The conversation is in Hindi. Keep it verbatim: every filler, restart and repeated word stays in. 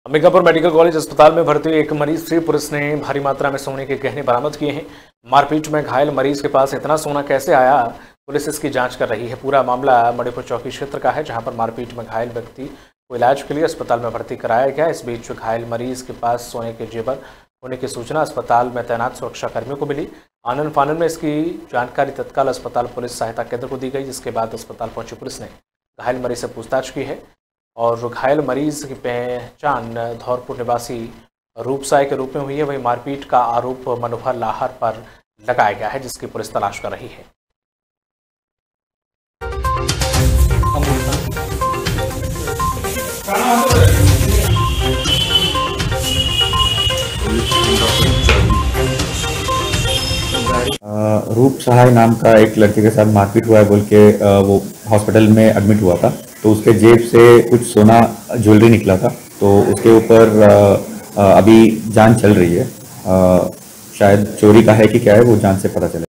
अंबिकापुर मेडिकल कॉलेज अस्पताल में भर्ती एक मरीज से पुलिस ने भारी मात्रा में सोने के गहने बरामद किए हैं। मारपीट में घायल मरीज के पास इतना सोना कैसे आया, पुलिस इसकी जांच कर रही है। पूरा मामला मणिपुर चौकी क्षेत्र का है, जहां पर मारपीट में घायल व्यक्ति को इलाज के लिए अस्पताल में भर्ती कराया गया। इस बीच घायल मरीज के पास सोने के जेवर होने की सूचना अस्पताल में तैनात सुरक्षा कर्मियों को मिली। आनन फानन में इसकी जानकारी तत्काल अस्पताल पुलिस सहायता केंद्र को दी गई, जिसके बाद अस्पताल पहुंची पुलिस ने घायल मरीज से पूछताछ की है और घायल मरीज की पहचान धौरपुर निवासी रूपसाय के रूप में हुई है। वही मारपीट का आरोप मनोहर लाहर पर लगाया गया है, जिसकी पुलिस तलाश कर रही है। रूप सहाय नाम का एक लड़के के साथ मारपीट हुआ है बोल के वो हॉस्पिटल में एडमिट हुआ था। तो उसके जेब से कुछ सोना ज्वेलरी निकला था, तो उसके ऊपर अभी जांच चल रही है। शायद चोरी का है कि क्या है, वो जांच से पता चले।